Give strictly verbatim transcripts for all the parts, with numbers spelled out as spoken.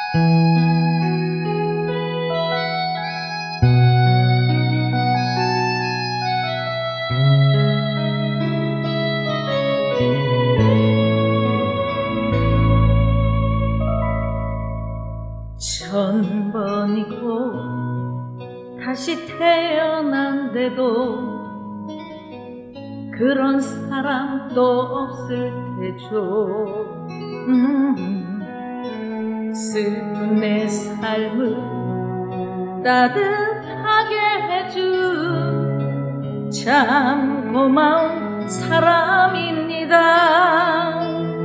천 번이고 다시 태어난데도 그런 사람 또 없을 테죠. 음, 슬픈 내 삶을 따뜻하게 해준 참 고마운 사람입니다.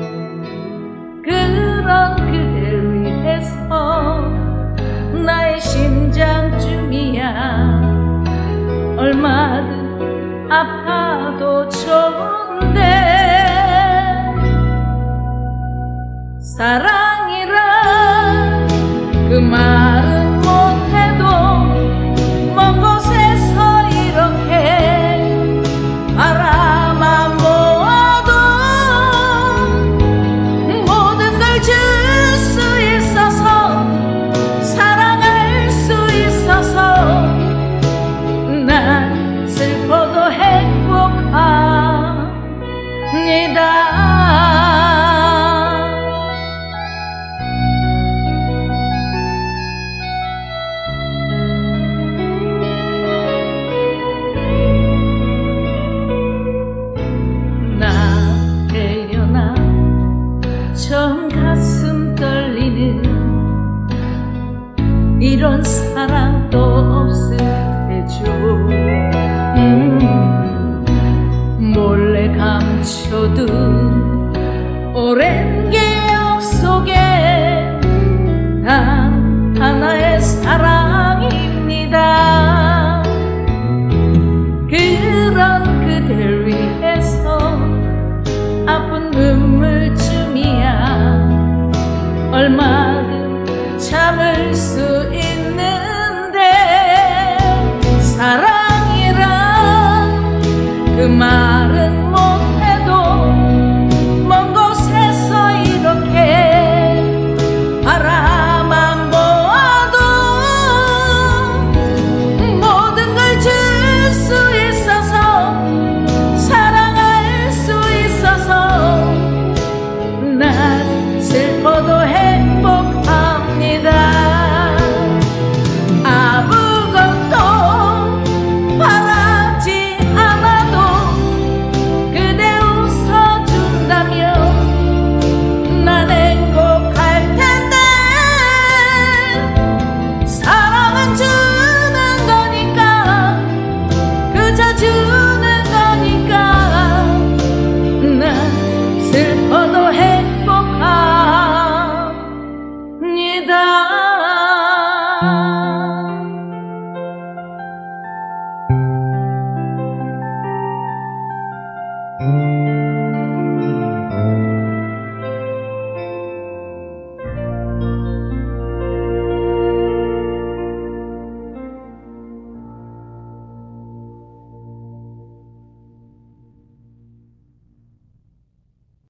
그런 그댈 위해서 나의 심장쯤이야 얼마든 아파도 좋은데 사랑이란 그 말은 못해도 먼 곳에서 이렇게 바라만 보아도 모든 걸 줄 수 있어서 사랑할 수 있어서 난 슬퍼도 행복합니다. 처음 가슴 떨리는 이런 사랑도 없을 테죠. 음, 몰래 감춰둔 오랜 기억 속에 단 하나의 사랑입니다. 그런 그댈 위해서 아픈 눈물쯤이야 얼마